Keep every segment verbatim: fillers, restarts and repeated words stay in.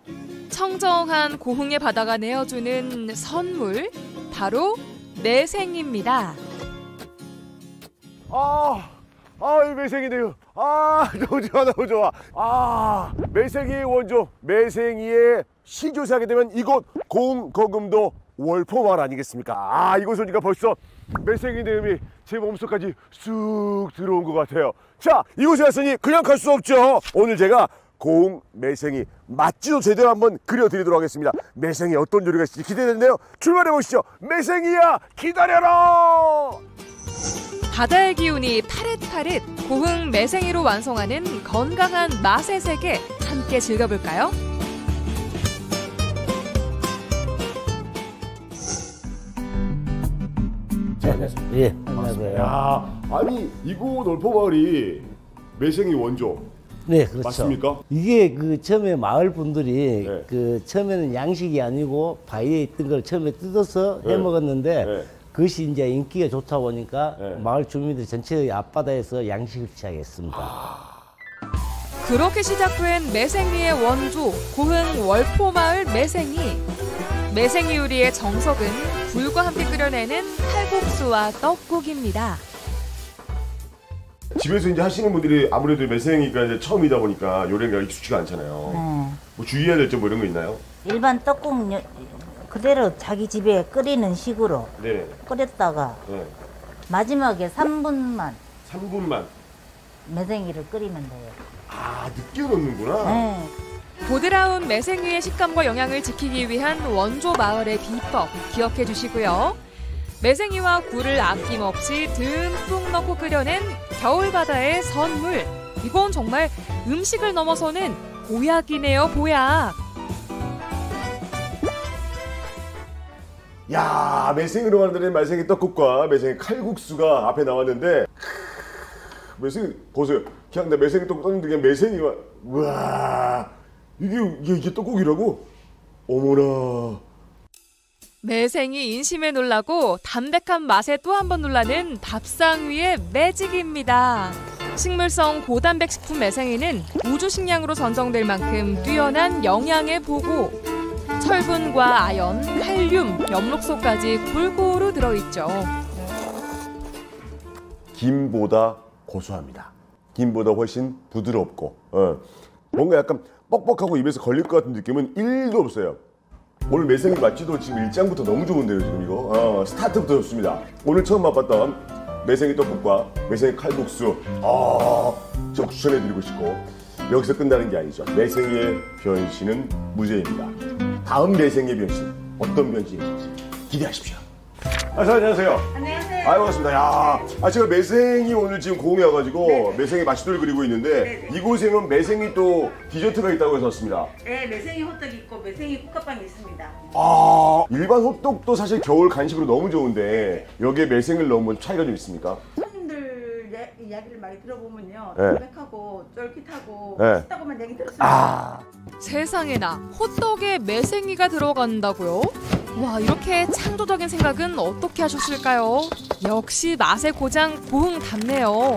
청정한 고흥의 바다가 내어주는 선물, 바로 매생이입니다. 아, 아, 이 매생이네요. 아, 너무 좋아, 너무 좋아. 아, 매생이의 원조, 매생이의 시조새 하게 되면 이곳 고흥-거금도 월포마을 아니겠습니까? 아, 이곳 오니까 벌써 매생이 내음이 제 몸속까지 쑥 들어온 것 같아요. 자, 이곳에 왔으니 그냥 갈 수 없죠. 오늘 제가 고흥 매생이 맛지도 제대로 한번 그려드리도록 하겠습니다. 매생이 어떤 요리가 있을지 기대되는데요. 출발해 보시죠. 매생이야, 기다려라! 바다의 기운이 파릇파릇 고흥 매생이로 완성하는 건강한 맛의 세계, 함께 즐겨볼까요? 반갑습니다. 예, 안녕하세요. 야, 아니 이곳 월포마을이 매생이 원조 네, 그렇죠. 맞습니까? 이게 그 처음에 마을 분들이 네. 그 처음에는 양식이 아니고 바위에 있던 걸 처음에 뜯어서 네. 해 먹었는데 네. 그것이 이제 인기가 좋다 보니까 네. 마을 주민들이 전체 앞바다에서 양식을 시작했습니다. 아. 그렇게 시작된 매생이의 원조, 고흥 월포마을 매생이. 매생이 요리의 정석은 굴과 함께 끓여내는 칼국수와 떡국입니다. 집에서 이제 하시는 분들이 아무래도 매생이가 이제 처음이다 보니까 요리가 익숙치가 않잖아요. 네. 뭐 주의해야 될 점 뭐 이런 거 있나요? 일반 떡국 요- 그대로 자기 집에 끓이는 식으로 네. 끓였다가 네. 마지막에 삼 분만 삼 분만. 매생이를 끓이면 돼요. 아, 늦게 넣는구나. 네. 보드라운 매생이의 식감과 영양을 지키기 위한 원조 마을의 비법 기억해 주시고요. 매생이와 굴을 아낌없이 듬뿍 넣고 끓여낸 겨울바다의 선물. 이건 정말 음식을 넘어서는 보약이네요, 보약. 야, 매생이로 만드는 매생이 떡국과 매생이 칼국수가 앞에 나왔는데 크, 매생이 보세요. 그냥 나 매생이 떡국 떴는데 그냥 매생이가 우와, 이게 이게, 이게 떡국이라고? 어머나. 매생이 인심에 놀라고 담백한 맛에 또 한 번 놀라는 밥상 위의 매직입니다. 식물성 고단백 식품 매생이는 우주 식량으로 선정될 만큼 뛰어난 영양의 보고. 철분과 아연, 칼륨, 엽록소까지 골고루 들어있죠. 김보다 고소합니다. 김보다 훨씬 부드럽고 어. 뭔가 약간 뻑뻑하고 입에서 걸릴 것 같은 느낌은 일도 없어요. 오늘 매생이 맛지도 지금 일장부터 너무 좋은데요, 지금 이거. 어, 스타트부터 좋습니다. 오늘 처음 맛봤던 매생이 떡국과 매생이 칼국수, 아, 저 추천해드리고 싶고, 여기서 끝나는 게 아니죠. 매생이의 변신은 무죄입니다. 다음 매생이의 변신, 어떤 변신인지 기대하십시오. 아, 저 안녕하세요. 안녕하세요. 아유, 반갑습니다. 야, 아, 제가 매생이 오늘 지금 고흥에 와가지고 네네. 매생이 맛있도록 그리고 있는데, 네네. 이곳에는 매생이 또 디저트가 있다고 해서 왔습니다. 네, 매생이 호떡 있고 매생이 국화빵이 있습니다. 아, 일반 호떡도 사실 겨울 간식으로 너무 좋은데 여기에 매생이를 넣으면 차이가 좀 있습니까? 손님들 예, 이야기를 많이 들어보면요, 네. 담백하고 쫄깃하고 네. 맛있다고만 얘기 들었습니다. 아, 세상에나 호떡에 매생이가 들어간다고요? 와, 이렇게 창조적인 생각은 어떻게 하셨을까요? 역시 맛의 고장 고흥답네요.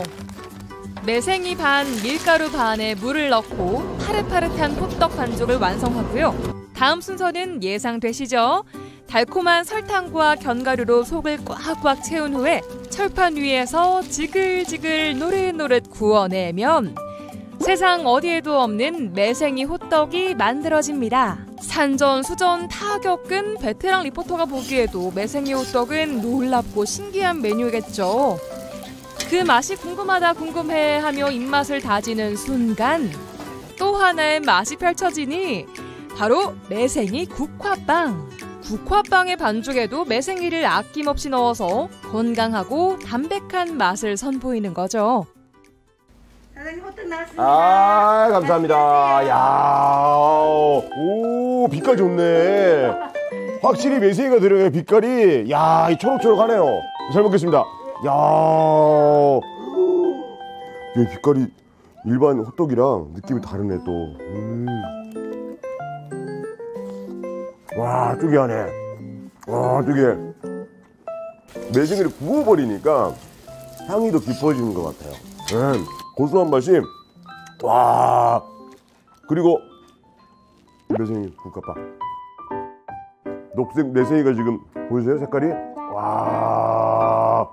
매생이 반, 밀가루 반에 물을 넣고 파릇파릇한 호떡 반죽을 완성하고요. 다음 순서는 예상되시죠? 달콤한 설탕과 견과류로 속을 꽉꽉 채운 후에 철판 위에서 지글지글 노릇노릇 구워내면 세상 어디에도 없는 매생이 호떡이 만들어집니다. 산전수전 다 겪은 베테랑 리포터가 보기에도 매생이 호떡은 놀랍고 신기한 메뉴겠죠. 그 맛이 궁금하다 궁금해하며 입맛을 다지는 순간 또 하나의 맛이 펼쳐지니 바로 매생이 국화빵. 국화빵의 반죽에도 매생이를 아낌없이 넣어서 건강하고 담백한 맛을 선보이는 거죠. 사장님 호떡 나왔습니다. 아, 감사합니다. 야, 오, 빛깔 좋네. 확실히 매생이가 들어가요, 빛깔이. 야, 이 초록초록하네요. 잘 먹겠습니다. 야, 이 빛깔이 일반 호떡이랑 느낌이 다르네 또. 음. 와, 뚜기하네. 와, 뚜기해. 매생이를 구워버리니까 향이 더 깊어지는 것 같아요. 음, 고소한 맛이, 와, 그리고 매생이 국밥밥. 녹색 매생이가 지금 보이세요? 색깔이? 와.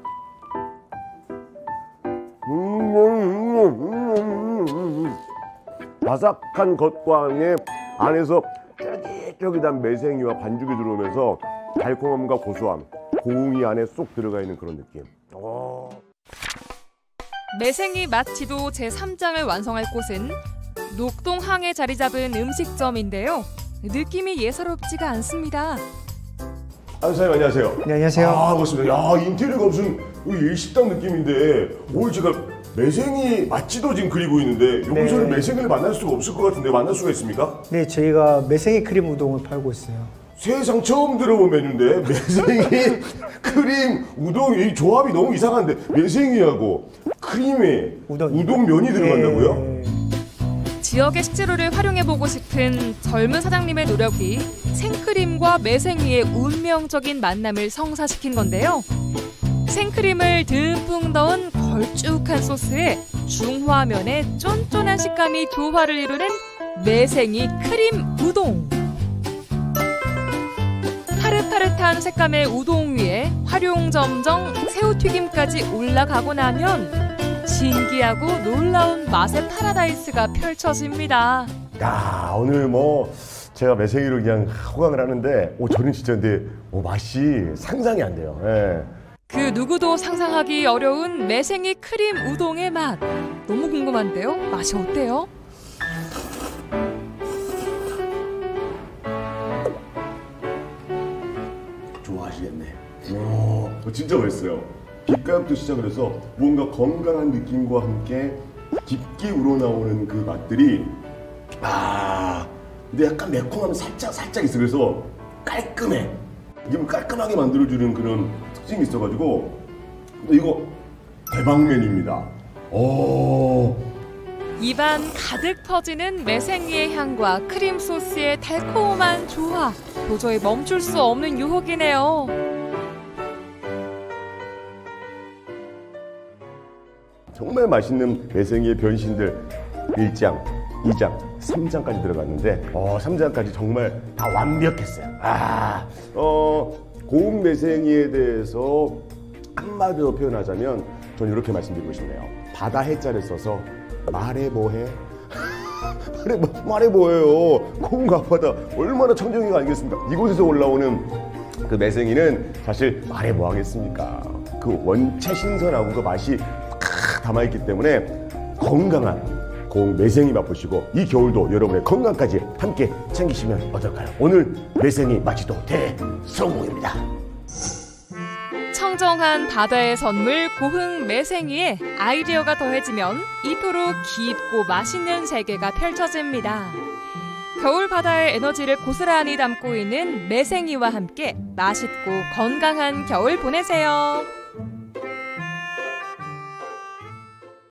음, 음, 음, 음, 음. 바삭한 겉광에 안에서 쫄깃쫄깃한 매생이와 반죽이 들어오면서 달콤함과 고소함, 고흥이 안에 쏙 들어가 있는 그런 느낌. 오. 매생이 맛지도 제삼 장을 완성할 곳은 녹동항에 자리 잡은 음식점인데요. 느낌이 예사롭지가 않습니다. 아, 사장님 안녕하세요. 네, 안녕하세요. 아, 반갑습니다. 야, 인테리어가 무슨 일식당 느낌인데 오늘 제가 매생이 맛지도 지금 그리고 있는데 여기서는 네. 매생이를 만날 수가 없을 것 같은데 만날 수가 있습니까? 네, 저희가 매생이 크림 우동을 팔고 있어요. 세상 처음 들어본 메뉴인데 매생이 크림 우동 이 조합이 너무 이상한데 매생이하고 크림에 우동 우동면이 들어간다고요? 네. 지역의 식재료를 활용해보고 싶은 젊은 사장님의 노력이 생크림과 매생이의 운명적인 만남을 성사시킨 건데요. 생크림을 듬뿍 넣은 걸쭉한 소스에 중화면의 쫀쫀한 식감이 조화를 이루는 매생이 크림 우동. 파릇파릇한 색감의 우동 위에 활용점정 새우튀김까지 올라가고 나면 신기하고 놀라운 맛의 파라다이스가 펼쳐집니다. 야, 오늘 뭐 제가 매생이로 그냥 호강을 하는데 오, 저는 진짜 근데 오, 맛이 상상이 안 돼요. 예. 그 누구도 상상하기 어려운 매생이 크림 우동의 맛. 너무 궁금한데요? 맛이 어때요? 좋아하시겠네. 오, 진짜 맛있어요. 빛깔부터 시작을 해서 뭔가 건강한 느낌과 함께 깊게 우러나오는 그 맛들이 아, 근데 약간 매콤함이 살짝 살짝 있어. 그래서 깔끔해. 이게 뭐 깔끔하게 만들어주는 그런 특징이 있어가지고 이거 대박 메뉴입니다. 오. 입안 가득 퍼지는 매생이의 향과 크림 소스의 달콤한 조화. 도저히 멈출 수 없는 유혹이네요. 정말 맛있는 매생이의 변신들 일 장, 이 장, 삼 장까지 들어갔는데 어, 삼 장까지 정말 다 완벽했어요. 아, 어, 고운 매생이에 대해서 한마디로 표현하자면 저는 이렇게 말씀드리고 싶네요. 바다 해자를 써서 말해 뭐해? 말해, 뭐, 말해 뭐해요? 고운 앞바다 얼마나 청정기가 아니겠습니까? 이곳에서 올라오는 그 매생이는 사실 말해 뭐 하겠습니까? 그 원체 신선하고 그 맛이 탁 담아있기 때문에 건강한 고운 매생이 맛보시고 이 겨울도 여러분의 건강까지 함께 챙기시면 어떨까요? 오늘 매생이 맛지도 대성공입니다. 청정한 바다의 선물 고흥 매생이에 아이디어가 더해지면 이토록 깊고 맛있는 세계가 펼쳐집니다. 겨울 바다의 에너지를 고스란히 담고 있는 매생이와 함께 맛있고 건강한 겨울 보내세요.